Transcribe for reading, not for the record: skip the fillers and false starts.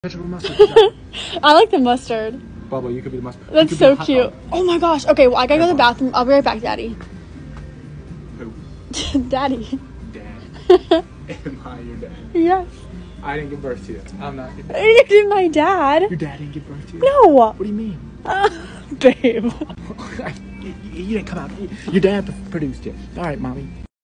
Ketchup or mustard? I like the mustard. Bubba, you could be the mustard. That's so cute. Oh my gosh. Okay, well, I gotta go to the bathroom. I'll be right back, Daddy. Who? Daddy. Dad. Am I your dad? Yes. I didn't give birth to you. I'm not your dad. You did my dad. Your dad didn't give birth to you? No. What do you mean? Babe. You didn't come out. Your dad produced you. All right, Mommy.